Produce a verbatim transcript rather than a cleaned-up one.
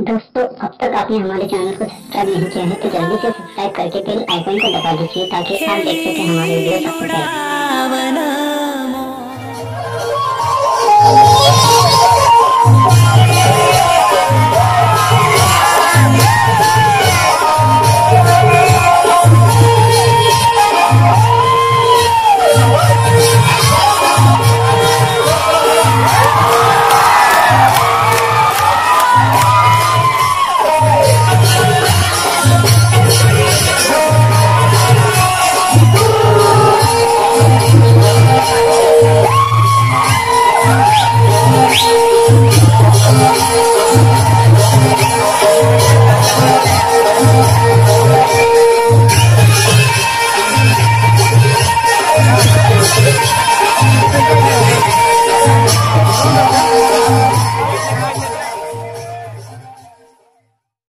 दोस्तों, अब तक आपने हमारे चैनल को सब्सक्राइब नहीं किया है तो जल्दी से सब्सक्राइब करके बेल आइकन को दबा दीजिए ताकि आप देख सकें हमारे वीडियो सबसे पहले।